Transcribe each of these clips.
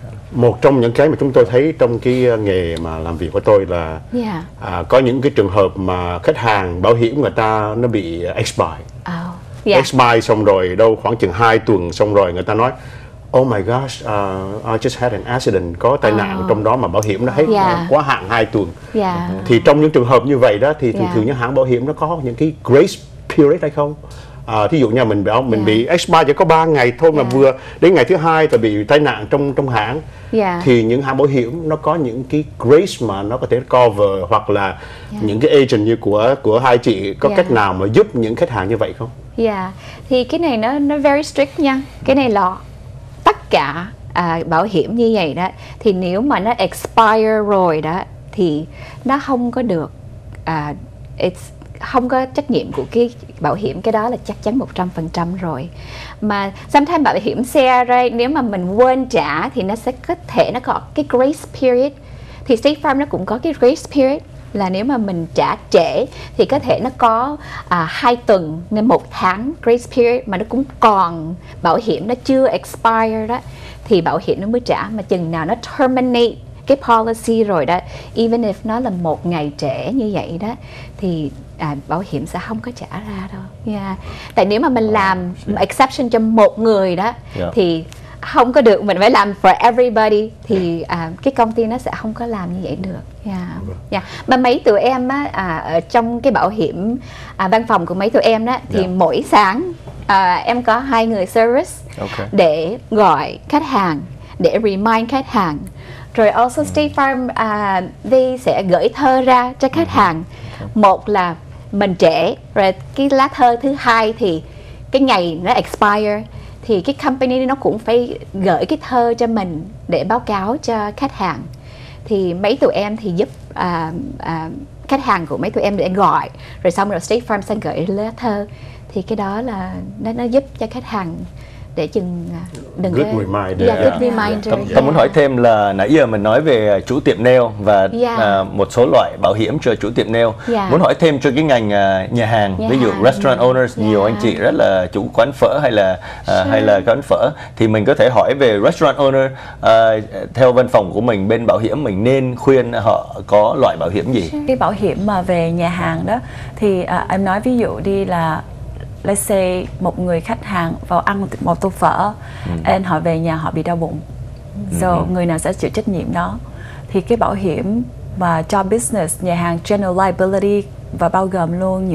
Một trong những cái mà chúng tôi thấy trong cái nghề mà làm việc của tôi là có những cái trường hợp mà khách hàng bảo hiểm người ta nó bị expire. Expire xong rồi đâu khoảng chừng 2 tuần, xong rồi người ta nói oh my gosh, I just had an accident, có tai nạn trong đó mà bảo hiểm nó hết quá hạn 2 tuần. Thì trong những trường hợp như vậy đó thì thường thường những hãng bảo hiểm nó có những cái grace period hay không? Thí dụ như mình bị expire chỉ có 3 ngày thôi mà vừa đến ngày thứ 2 thì bị tai nạn trong hãng, thì những hãng bảo hiểm nó có những cái grace mà nó có thể cover, hoặc là những cái agent như của hai chị có cách nào mà giúp những khách hàng như vậy không? Thì cái này nó very strict nha. Cái này là tất cả bảo hiểm như vậy đó, thì nếu mà nó expire rồi đó thì nó không có được không có trách nhiệm của cái bảo hiểm, cái đó là chắc chắn 100% rồi. Mà sometimes bảo hiểm xe right, nếu mà mình quên trả thì nó sẽ có thể nó có cái grace period. Thì State Farm nó cũng có cái grace period, là nếu mà mình trả trễ thì có thể nó có 2 tuần nên 1 tháng grace period, mà nó cũng còn bảo hiểm nó chưa expire đó thì bảo hiểm nó mới trả. Mà chừng nào nó terminate cái policy rồi đó, even if nó là 1 ngày trễ như vậy đó, thì bảo hiểm sẽ không có trả ra đâu. Tại nếu mà mình làm exception cho một người đó thì không có được, mình phải làm for everybody, thì cái công ty nó sẽ không có làm như vậy được. Mà mấy tụi em á, ở trong cái bảo hiểm văn phòng của mấy tụi em đó thì mỗi sáng em có 2 người service để gọi khách hàng, để remind khách hàng. Rồi also State Farm they sẽ gửi thơ ra cho khách hàng. Một là mình trễ rồi cái lá thơ thứ hai thì cái ngày nó expire, thì cái company nó cũng phải gửi cái thơ cho mình để báo cáo cho khách hàng. Thì mấy tụi em thì giúp khách hàng của mấy tụi em để gọi, rồi xong rồi State Farm sẽ gửi lá thơ. Thì cái đó là nó giúp cho khách hàng để chừng đừng good reminder. Tôi muốn hỏi thêm là nãy giờ mình nói về chủ tiệm nail và một số loại bảo hiểm cho chủ tiệm nail. Muốn hỏi thêm cho cái ngành nhà hàng, ví dụ restaurant owners, nhiều anh chị rất là chủ quán phở hay là quán phở, thì mình có thể hỏi về restaurant owner, theo văn phòng của mình bên bảo hiểm mình nên khuyên họ có loại bảo hiểm gì? Cái bảo hiểm mà về nhà hàng đó thì em nói ví dụ đi là let's say một người khách hàng vào ăn một tô phở, and họ về nhà họ bị đau bụng, so người nào sẽ chịu trách nhiệm đó? Thì cái bảo hiểm mà cho business nhà hàng general liability và bao gồm luôn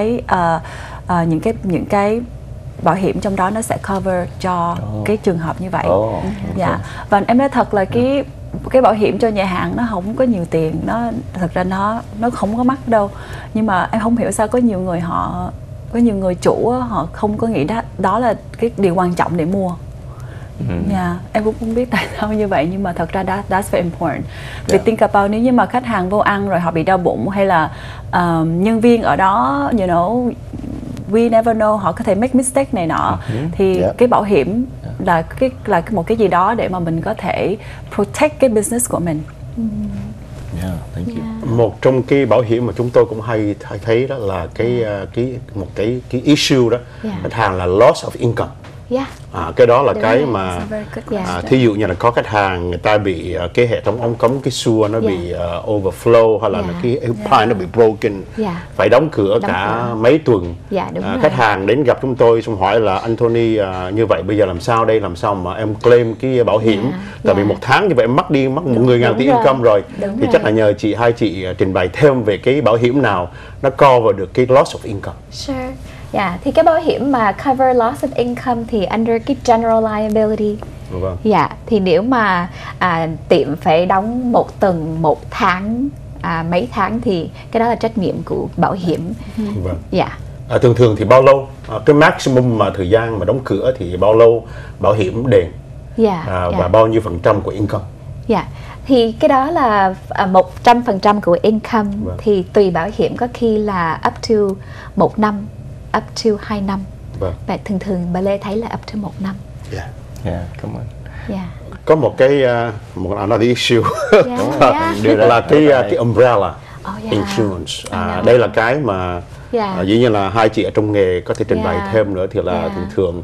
những cái bảo hiểm trong đó nó sẽ cover cho cái trường hợp như vậy. Và em nói thật là cái bảo hiểm cho nhà hàng nó không có nhiều tiền, thật ra nó không có mắc đâu, nhưng mà em không hiểu sao có nhiều người chủ họ không có nghĩ đó là cái điều quan trọng để mua. Em cũng không biết tại sao như vậy, nhưng mà thật ra that's very important. Vì think about nếu như mà khách hàng vô ăn rồi họ bị đau bụng, hay là nhân viên ở đó, you know, we never know, họ có thể make mistake này nọ, thì cái bảo hiểm là một cái gì đó để mà mình có thể protect cái business của mình. Một trong cái bảo hiểm mà chúng tôi cũng hay thấy đó là một cái issue đó, khách hàng là loss of income. Cái đó là cái mà thí dụ như là có khách hàng người ta bị cái hệ thống ống cống, cái xua nó bị overflow, hay là cái pipe nó bị broken, phải đóng cửa cả mấy tuần. Khách hàng đến gặp chúng tôi xong hỏi là Anthony, như vậy bây giờ làm sao đây, làm sao mà em claim cái bảo hiểm, tại vì 1 tháng như vậy em mất 10.000 tỷ income rồi. Thì chắc là nhờ hai chị trình bày thêm về cái bảo hiểm nào nó cover được cái loss of income. Thì cái bảo hiểm mà cover loss of income thì under cái general liability. Thì nếu mà tiệm phải đóng 1 tuần, 1 tháng, mấy tháng thì cái đó là trách nhiệm của bảo hiểm. Thường thì bao lâu cái maximum mà thời gian mà đóng cửa thì bao lâu bảo hiểm đền, và bao nhiêu % của income? Thì cái đó là 100% của income. Thì tùy bảo hiểm, có khi là up to 1 năm, up to 2 năm. Và thường bà Lê thấy là up to 1 năm. Cảm ơn. Có một cái another issue là cái umbrella insurance. Đây là cái mà dĩ nhiên là hai chị ở trong nghề có thể trình bày thêm nữa, thì là thường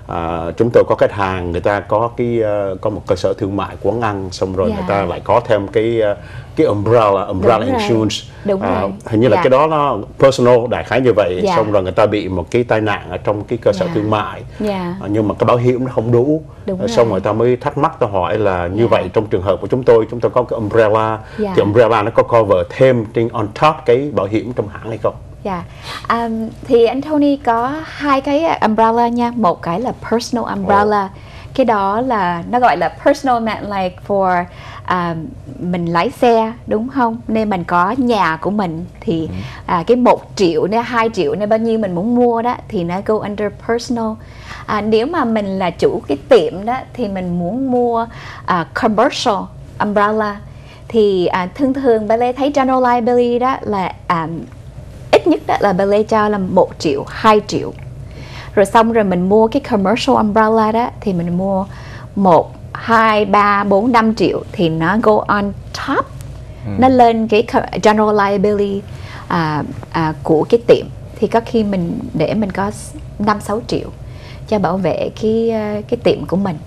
chúng tôi có khách hàng người ta có có một cơ sở thương mại quán ăn, xong rồi người ta lại có thêm cái umbrella insurance. Hình như là cái đó nó personal, đại khái như vậy. Xong rồi người ta bị một cái tai nạn ở trong cái cơ sở thương mại, nhưng mà cái bảo hiểm nó không đủ. Xong người ta mới thắc mắc, tôi hỏi là như vậy trong trường hợp của chúng tôi có cái umbrella, thì umbrella nó có cover thêm trên on top cái bảo hiểm trong hãng hay không? Thì anh Tony có hai cái umbrella nha. Một cái là personal umbrella. Cái đó là nó gọi là personal meant like for mình lái xe, đúng không? Nên mình có nhà của mình thì cái 1 triệu nên 2 triệu nên bao nhiêu mình muốn mua đó thì nó go under personal. Nếu mà mình là chủ cái tiệm đó thì mình muốn mua commercial umbrella thì thường Ballet thấy general liability đó là ít nhất đó là Ballet cho là 1 triệu, 2 triệu. Rồi xong rồi mình mua cái commercial umbrella đó thì mình mua 1, 2, 3, 4, 5 triệu thì nó go on top. Nó lên cái general liability của cái tiệm. Thì có khi mình để mình có 5, 6 triệu cho bảo vệ cái tiệm của mình.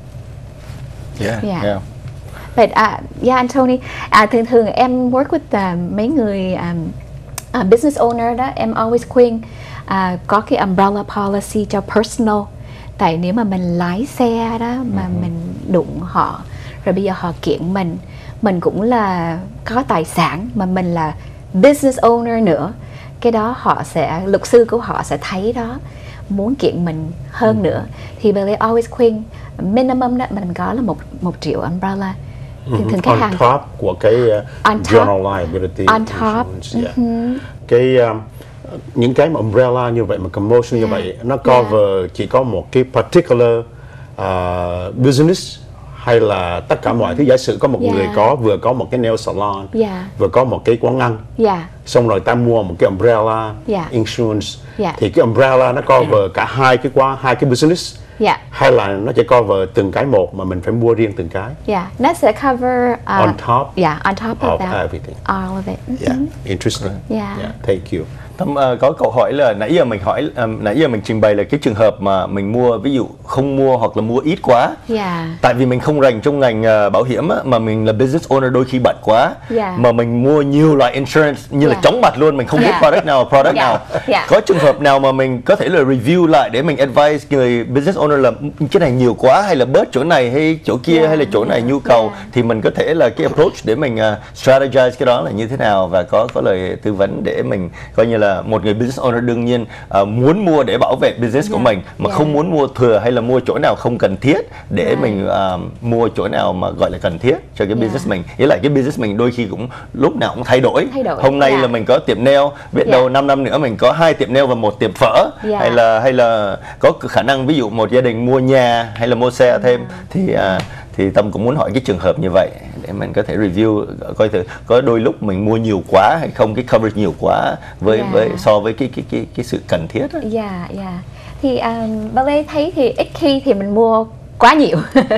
But Anthony, thường em work with mấy người business owner đó, em always khuyên có cái umbrella policy cho personal. Tại nếu mà mình lái xe đó mà mình đụng họ, rồi bây giờ họ kiện mình cũng là có tài sản mà mình là business owner nữa, cái đó luật sư của họ sẽ thấy đó, muốn kiện mình hơn nữa. Thì Ballet always khuyên minimum đó mình có là 1 triệu umbrella. Thường khách hàng on top của cái general liability on top. Những cái mà umbrella như vậy mà commercial như vậy nó cover chỉ có một cái particular business hay là tất cả mọi thứ? Giả sử có một người vừa có một cái nail salon, vừa có một cái quán ăn, xong rồi ta mua một cái umbrella insurance, thì cái umbrella nó cover cả hai cái business, hay là nó chỉ cover từng cái một mà mình phải mua riêng từng cái? Nó sẽ cover on top of that, everything. All of it. Interesting. Thank you. Có câu hỏi là nãy giờ mình trình bày là cái trường hợp mà mình mua, ví dụ không mua hoặc là mua ít quá, tại vì mình không rành trong ngành bảo hiểm á, mà mình là business owner đôi khi bận quá, mà mình mua nhiều loại insurance như là chóng mặt luôn, mình không biết product nào có trường hợp nào mà mình có thể là review lại để mình advise người business owner là cái này nhiều quá hay là bớt chỗ này hay chỗ kia hay là chỗ này nhu cầu, thì mình có thể là cái approach để mình strategize cái đó là như thế nào, và có lời tư vấn để mình coi như là một người business owner đương nhiên muốn mua để bảo vệ business của mình, mà không muốn mua thừa hay là mua chỗ nào không cần thiết để mình mua chỗ nào mà gọi là cần thiết cho cái business mình. Ý là cái business mình đôi khi cũng lúc nào cũng thay đổi. Hôm nay là mình có tiệm nail, biết đâu 5 năm nữa mình có 2 tiệm nail và 1 tiệm phở, hay là có khả năng ví dụ một gia đình mua nhà hay là mua xe thêm, thì Tâm cũng muốn hỏi cái trường hợp như vậy để mình có thể review coi thử có đôi lúc mình mua nhiều quá hay không, cái coverage nhiều quá với so với cái sự cần thiết. Thì Ballet thấy thì ít khi thì mình mua quá nhiều.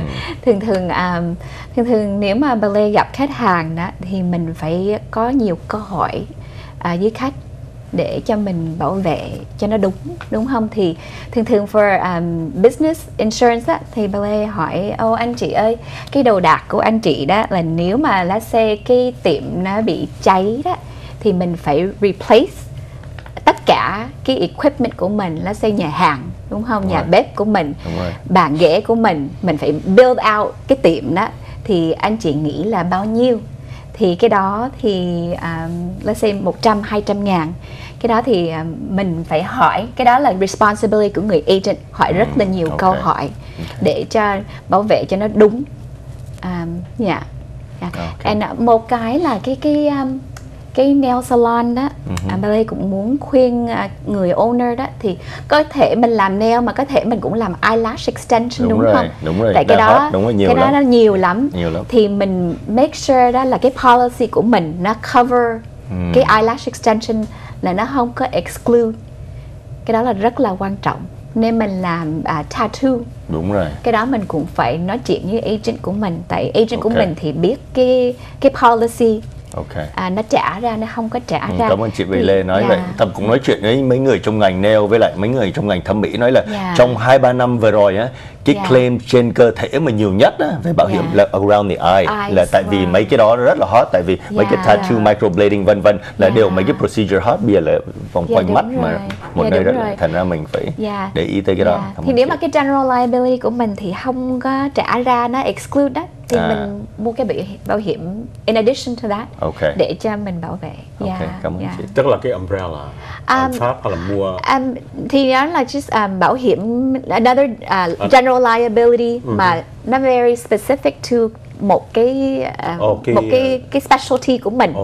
thường nếu mà Ballet gặp khách hàng đó thì mình phải có nhiều câu hỏi với khách để cho mình bảo vệ cho nó đúng không? Thì thường for business insurance á, thì Ballet hỏi anh chị ơi, cái đồ đạc của anh chị đó là nếu mà let's say cái tiệm nó bị cháy đó thì mình phải replace tất cả cái equipment của mình, let's say nhà hàng, đúng không? Nhà bếp của mình, bàn ghế của mình phải build out cái tiệm đó, thì anh chị nghĩ là bao nhiêu? Thì cái đó thì let's say 100-200 ngàn. Cái đó thì mình phải hỏi, cái đó là responsibility của người agent, hỏi rất là nhiều câu hỏi để cho bảo vệ cho nó đúng. And một cái là cái nail salon đó, Ballet cũng muốn khuyên người owner đó, thì có thể mình làm nail mà có thể mình cũng làm eyelash extension, đúng không? Đúng rồi. Tại cái đó nó nhiều lắm. Thì mình make sure đó là cái policy của mình nó cover cái eyelash extension, là nó không có exclude. Cái đó là rất là quan trọng. Nên mình làm tattoo, đúng rồi, cái đó mình cũng phải nói chuyện với agent của mình, tại agent của mình thì biết cái policy nó trả ra, nó không có trả ra. Cảm ơn chị Bì Lê nói vậy. Tâm cũng nói chuyện với mấy người trong ngành nail với lại mấy người trong ngành thẩm mỹ nói là trong 2-3 năm vừa rồi á, cái claim trên cơ thể mà nhiều nhất á, về bảo hiểm là around the eye, là tại vì mấy cái đó rất là hot, tại vì mấy cái tattoo, microblading vân vân là đều mấy cái procedure hot, bây giờ là vòng quanh mắt mà một nơi rất là, thành ra mình phải để ý tới cái đó. Thì nếu mà cái general liability của mình thì không có trả ra, nó exclude đó, thì mình mua cái bảo hiểm in addition to that để cho mình bảo vệ. Cảm ơn chị. Tức là cái umbrella pháp hay là mua thì nó là just bảo hiểm another general liability mà nó very specific to một cái specialty của mình.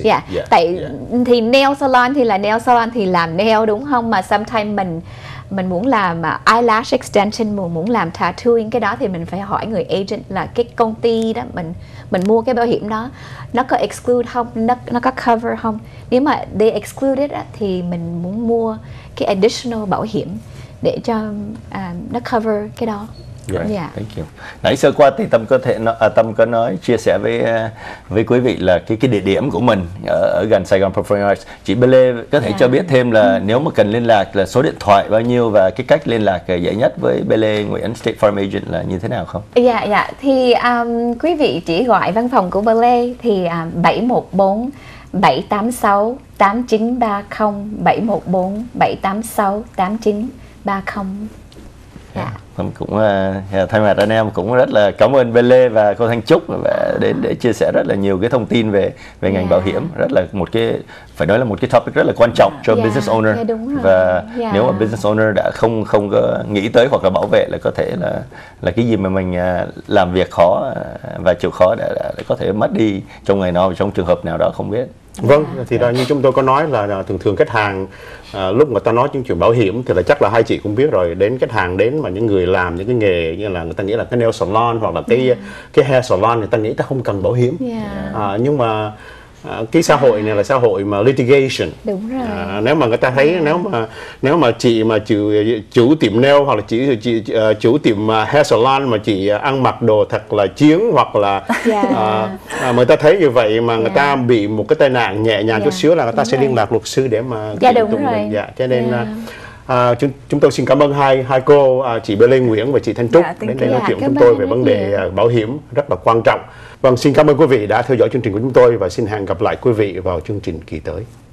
Thì nail salon thì là nail salon thì làm nail, đúng không? Mà sometimes mình muốn làm eyelash extension, muốn làm tattooing, cái đó thì mình phải hỏi người agent là cái công ty đó mình mua cái bảo hiểm đó nó có exclude không, nó có cover không. Nếu mà they exclude it thì mình muốn mua cái additional bảo hiểm để cho nó cover cái đó. Thank you. Nãy sơ qua thì Tâm có nói chia sẻ với quý vị là cái địa điểm của mình ở gần Saigon Performing Arts. Chị Bê Lê có thể cho biết thêm là nếu mà cần liên lạc là số điện thoại bao nhiêu và cái cách liên lạc dễ nhất với Bê Lê Nguyễn State Farm Agent là như thế nào không? Thì quý vị chỉ gọi văn phòng của Bê Lê thì 714 786 8930, 714 786 8930. Cũng thay mặt anh em cũng rất là cảm ơn Bê Lê và cô Thanh Trúc đến để chia sẻ rất là nhiều cái thông tin về ngành bảo hiểm, rất là một cái, phải nói là một cái topic rất là quan trọng cho business owner. Và nếu mà business owner đã không có nghĩ tới hoặc là bảo vệ là có thể là cái gì mà mình làm việc khó và chịu khó để có thể mất đi trong ngày nào, trong trường hợp nào đó không biết. Vâng, thì như chúng tôi có nói là thường khách hàng lúc người ta nói những chuyện bảo hiểm thì là chắc là hai chị cũng biết rồi, đến khách hàng đến mà những người làm những cái nghề như là người ta nghĩ là cái nail salon hoặc là cái hair salon, người ta nghĩ ta không cần bảo hiểm. Nhưng mà cái xã hội này là xã hội mà litigation. Đúng rồi. Nếu mà người ta thấy nếu mà chị mà chủ tiệm nail hoặc là chị chủ tiệm hair salon mà chị ăn mặc đồ thật là chiến hoặc là người ta thấy như vậy mà người ta bị một cái tai nạn nhẹ nhàng chút xíu là người ta sẽ liên lạc luật sư để mà đúng rồi. Cho nên chúng tôi xin cảm ơn hai cô, chị Bê Lê Nguyễn và chị Thanh Trúc đến đây nói chuyện với chúng tôi về vấn đề bảo hiểm rất là quan trọng. Vâng, xin cảm ơn quý vị đã theo dõi chương trình của chúng tôi và xin hẹn gặp lại quý vị vào chương trình kỳ tới.